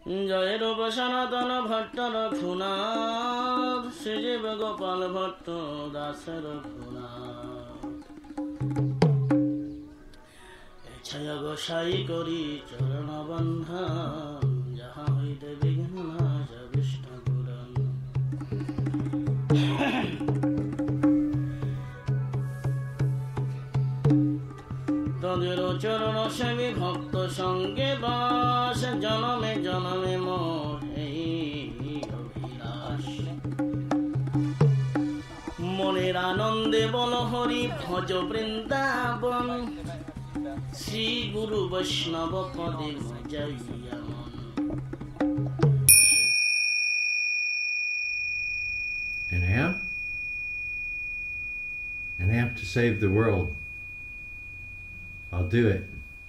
জয় রূপ সনাতন ভট্ট রঘুনাথ শ্রীজীব গোপাল ভট্ট দাস রঘুনাথ ছয় গোসাই করি চরণ বন্ধন যাহা হইতে বিঘ্ন নাশ বিষ্ণু পুরাণ তদের চরণ সেবী ভক্ত সঙ্গে বাস জনমে জনমে মোর এই অভিলাষ মনের আনন্দে বল হরি ভজ বৃন্দাবন শ্রী গুরু বৈষ্ণব পদে মজাইয়া মন। An amp? An amp to save the world. I'll do it.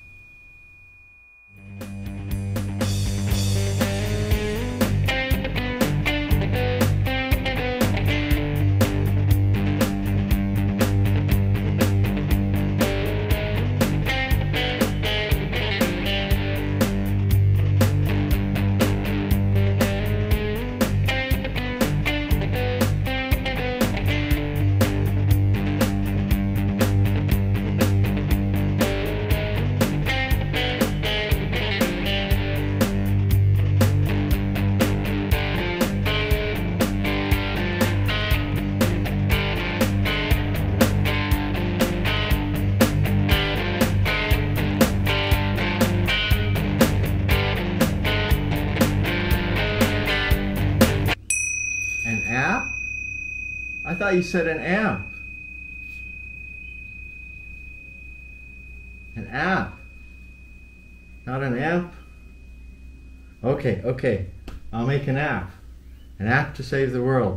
An app? I thought you said an amp. An app. Not an amp? Okay. I'll make an app. An app to save the world.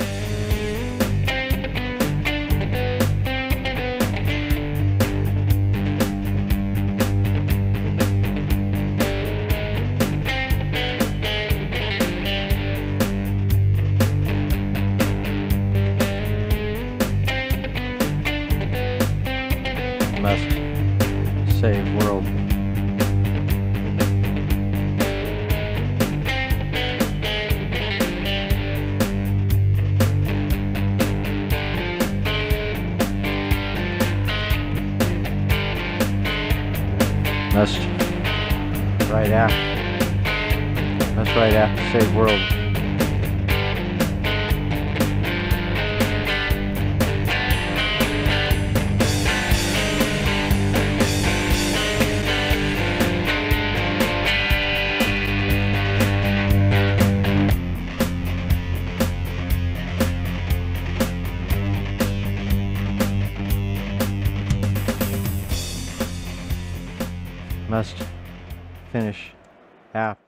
Must save world. Must write app. Must write app to save world. Must finish app.